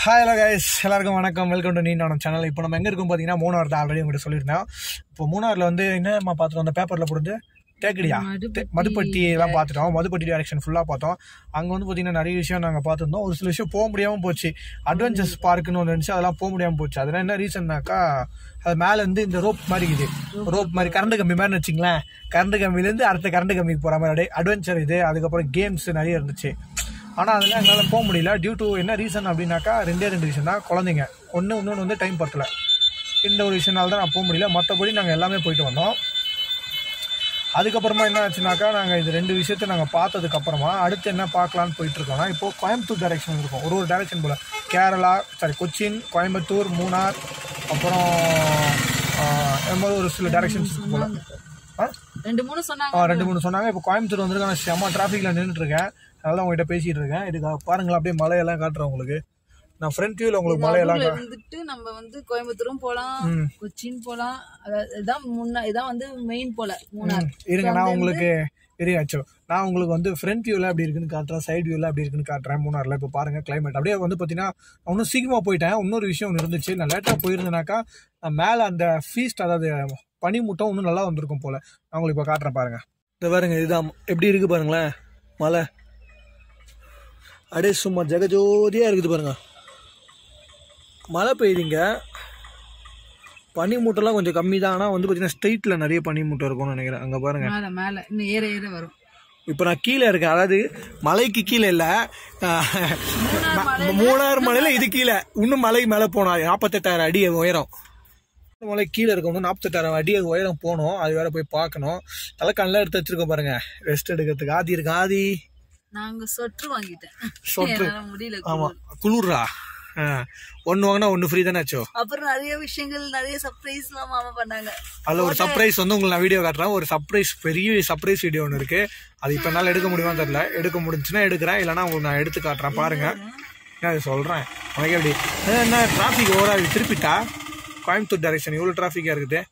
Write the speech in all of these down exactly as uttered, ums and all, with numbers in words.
Hi hello guys, எல்லாருக்கும் வணக்கம். Welcome to நீண்டான சேனல். இப்போ நம்ம எங்கே இருக்கும் பார்த்தீங்கன்னா மூணாறு தான். ஆல்ரெடி உங்கள்கிட்ட சொல்லியிருந்தேன். இப்போ மூணாறில் வந்து என்னம்மா பார்த்துட்டோம், அந்த பேப்பரில் போடுறது தேக்கடியா மதுப்பட்டி எல்லாம் பார்த்துட்டோம். மதுப்பட்டி டைரக்ஷன் ஃபுல்லாக பார்த்தோம். அங்கே வந்து பார்த்தீங்கன்னா நிறைய விஷயம் நாங்கள் பார்த்துருந்தோம். ஒரு சில விஷயம் போக முடியாமல் போச்சு. அட்வென்ச்சர்ஸ் பார்க்குன்னு ஒன்று இருந்துச்சு, அதெல்லாம் போக முடியாமல் போச்சு. அதெல்லாம் என்ன ரீசன்னாக்கா, அது மேலே இருந்து இந்த ரோப் மாதிரி இருக்குது. ரோப் மாதிரி கரண்ட் கம்பி மாதிரி வச்சிங்களேன். கரண்ட் கம்பிலேருந்து அடுத்த கரண்ட் கம்பிக்கு போகிற மாதிரி அட்வென்ச்சர் இது. அதுக்கப்புறம் கேம்ஸ் நிறைய இருந்துச்சு. ஆனால் அதெல்லாம் எங்களால் போக முடியல. டியூ டு என்ன ரீசன் அப்படின்னாக்கா, ரெண்டே ரெண்டு ரீசன் தான். குழந்தைங்க ஒன்று, இன்னொன்று வந்து டைம் பத்தல. இந்த ஒரு விஷயனால தான் நான் போக முடியல. மற்றபடி நாங்கள் எல்லாமே போயிட்டு வந்தோம். அதுக்கப்புறமா என்ன ஆச்சுனாக்கா, நாங்கள் இது ரெண்டு விஷயத்தை நாங்கள் பார்த்ததுக்கப்புறமா அடுத்து என்ன பார்க்கலான்னு போயிட்டுருக்கோம்னா, இப்போது கோயம்புத்தூர் டைரெக்ஷன் இருக்கும். ஒரு ஒரு டைரெக்ஷன் போல் கேரளா, சாரி கொச்சின், கோயம்புத்தூர், மூணார், அப்புறம் மாதிரி ஒரு சில டைரெக்ஷன்ஸ் இருக்கும் போல். ரெண்டு மூணு சொன்னாங்க ரெண்டு மூணு சொன்னாங்க இப்போ கோயம்புத்தூர் வந்துருக்காங்க. செம்ம டிராஃபிக்கில் நின்றுட்டு இருக்கேன். அதெல்லாம் உங்ககிட்ட பேசிட்டு இருக்கேன். இதுக்கு பாருங்களா, அப்படியே மலையெல்லாம் காட்டுறேன் உங்களுக்கு. நான் ஃப்ரண்ட் வியூல உங்களுக்கு மலையெல்லாம் வந்துட்டு நம்ம வந்து கோயம்புத்தூரும் போலாம், கொச்சின் போலாம். இதான் முன்ன இதான் வந்து மெயின் போல மூணார். இருங்க, நான் உங்களுக்கு இருங்க நான் உங்களுக்கு வந்து ஃப்ரண்ட் வியூல அப்படி இருக்குன்னு காட்டுறேன், சைட் வியூல அப்படி இருக்குன்னு காட்டுறேன். மூணார்ல இப்போ பாருங்க கிளைமேட் அப்படியே வந்து பார்த்தீங்கன்னா, இன்னும் சீக்கிரமா போயிட்டேன். இன்னொரு விஷயம் ஒன்று இருந்துச்சு. நான் லேட்டாக போயிருந்தேனாக்கா மேலே அந்த ஃபீஸ்ட், அதாவது பனிமூட்டம் இன்னும் நல்லா வந்திருக்கும் போல. நான் உங்களுக்கு இப்போ காட்டுறேன் பாருங்க. இந்த பாருங்க, இதுதான் எப்படி இருக்கு பாருங்களேன். மலை அப்படியே சும்மா ஜெகஜோதியாக இருக்குது பாருங்க. மழை பெய்யுதுங்க. பனி மூட்டைலாம் கொஞ்சம் கம்மி தான். ஆனால் வந்து பார்த்தீங்கன்னா ஸ்ட்ரெயிட்டில் நிறைய பனி மூட்டை இருக்கும்னு நினைக்கிறேன். அங்கே பாருங்க, மேலே இன்னும் ஏற ஏற வரும். இப்போ நான் கீழே இருக்கேன், அதாவது மலைக்கு கீழே இல்லை, மூணாறு மலையில் இது கீழே. இன்னும் மலை மேலே போனோம். நாற்பத்தெட்டாயிரம் அடி உயரம் மலை கீழே இருக்கணும். நாற்பத்தெட்டாயிரம் அடி உயரம் போகணும். அது வேற போய் பார்க்கணும். தலைக்கானெலாம் எடுத்து வச்சிருக்கோம் பாருங்க, ரெஸ்ட் எடுக்கிறதுக்கு. ஆதி இருக்கு. ஆதி நாங்க சொற்று வாங்கிட்டேன். சொற்று முடியல. ஆமா, குளிர்ரா. ஒன்னு வாங்கினா ஒன்னு ஃப்ரீ தானே ஆச்சோ. அப்புறம் நிறைய விஷயங்கள், நிறைய சர்ப்ரைஸ் எல்லாம் மாமா பண்ணாங்க. அதுல ஒரு சர்ப்ரைஸ் வந்து உங்களுக்கு நான் வீடியோ காட்டுறேன். ஒரு சர்ப்ரைஸ், பெரிய சர்ப்ரைஸ் வீடியோ ஒன்று இருக்கு. அது இப்ப என்னால எடுக்க முடியுமான்னு தெரியல. எடுக்க முடிஞ்சுன்னா எடுக்கிறேன், இல்லைன்னா உங்களுக்கு நான் எடுத்து காட்டுறேன். பாருங்க, நான் அது சொல்றேன். உனக்கு எப்படி என்ன டிராபிக் ஓவரா திருப்பிட்டா கோயம்புத்தூர் டைரக்ஷன் இவ்வளவு டிராபிக்கா இருக்குது.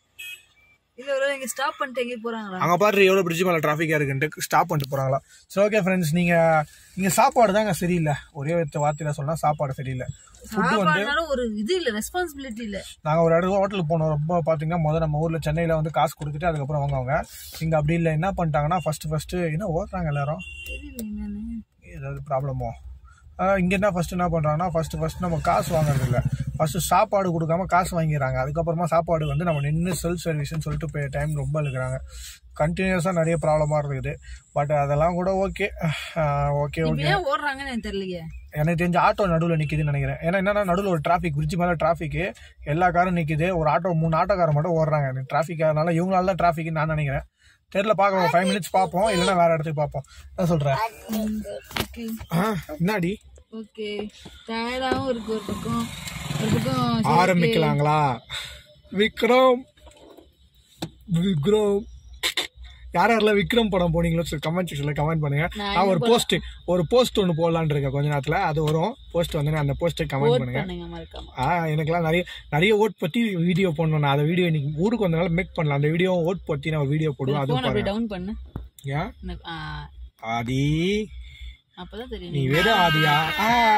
அங்க பாரு எவ்வளவு பிரிட்ஜ் மேல டிராபிக்கா இருக்குன்ட்டு ஸ்டாப் பண்ணிட்டு போறாங்களா. சரி, ஓகே ஃப்ரெண்ட்ஸ், நீங்க இங்க சாப்பாடு தாங்க சரியில்லை. ஒரே வார்த்தையில சொன்னா சாப்பாடு சரியில்லை. ஃபுட் வந்து ஒரு இது இல்ல, ரெஸ்பான்சிபிலிட்டி இல்ல. நாங்க ஒரு இடத்துல ஹோட்டலுக்கு போனோம். ரொம்ப பாத்தீங்கன்னா முதல்ல நம்ம ஊர்ல சென்னையில வந்து காசு கொடுத்துட்டு அதுக்கப்புறம் வாங்குவாங்க. இங்க அப்படி இல்லை. என்ன பண்ணிட்டாங்கன்னா, ஃபர்ஸ்ட் ஃபர்ஸ்ட் என்ன ஓடுறாங்க எல்லாரும், ஏதாவது ப்ராப்ளமோ. இங்க என்ன ஃபர்ஸ்ட் என்ன பண்றாங்கன்னா, ஃபர்ஸ்ட் ஃபர்ஸ்ட் நம்ம காசு வாங்குறது இல்லை. ஃபர்ஸ்ட் சாப்பாடு கொடுக்காம காசு வாங்கிடுறாங்க. அதுக்கப்புறமா சாப்பாடு வந்து நம்ம நின்று செல்ஃப் சர்வீஸ்ன்னு சொல்லிட்டு போய் டைம் ரொம்ப இழுக்கிறாங்க. கண்டினியூஸா நிறைய ப்ராப்ளமா இருக்குது. பட் அதெல்லாம் கூட ஓகே ஓகே ஓகே ஓடுறாங்கன்னு எனக்கு தெரியலையே. எனக்கு தெரிஞ்ச ஆட்டோ நடுவில் நிற்குதுன்னு நினைக்கிறேன். ஏன்னா என்னன்னா, நடுவில் ஒரு டிராஃபிக், பிரிட்ஜ் மேலே டிராஃபிக், எல்லா காரும் நிற்குது. ஒரு ஆட்டோ, மூணு ஆட்டோக்காரன் மட்டும் ஓடுறாங்க. எனக்கு டிராஃபிக் அதனால இவங்களால தான் டிராஃபிக்னு நான் நினைக்கிறேன். தெரியல, பார்க்கலாம். ஃபைவ் மினிட்ஸ் பார்ப்போம், இல்லைன்னா வேற இடத்துக்கு பார்ப்போம். என்ன சொல்றேன்? என்னாடி ஓகே, டயர்டாவும் இருக்கு. ஒரு பக்கம் ஒரு பக்கம் ஆரம்பிக்கலாங்களா? விக்ரம் விக்ரம் யார் யாரெல்லாம் விக்ரம் படம் போனீங்களோ கமெண்ட் செக்ஷன்ல கமெண்ட் பண்ணுங்க. நான் ஒரு போஸ்ட் ஒரு போஸ்ட் ஒன்று போடலான்னு இருக்கேன் கொஞ்ச நேரத்தில். அது வரும் போஸ்ட் வந்து, அந்த போஸ்ட்டை கமெண்ட் பண்ணுங்க. ஆ எனக்குலாம் நிறைய நிறைய ஓட் பற்றி வீடியோ போடணும். நான் அந்த வீடியோ இன்னைக்கு ஊருக்கு வந்தனால மேக் பண்ணலாம். அந்த வீடியோ ஓட் பற்றி நான் ஒரு வீடியோ போடுவேன். அது டவுன் பண்ணு. ஏன் ஆதி அப்பதான் தெரியும் நீ வெறும் ஆதியா?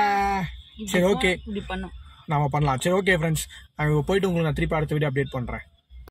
சரி, ஓகே, இப்படி பண்ணோம், நாம பண்ணலாம். சரி, ஓகே ஃப்ரெண்ட்ஸ், நான் போயிட்டு உங்களுக்கு நான் திருப்பி அடுத்த வீடியோ அப்டேட் பண்றேன்.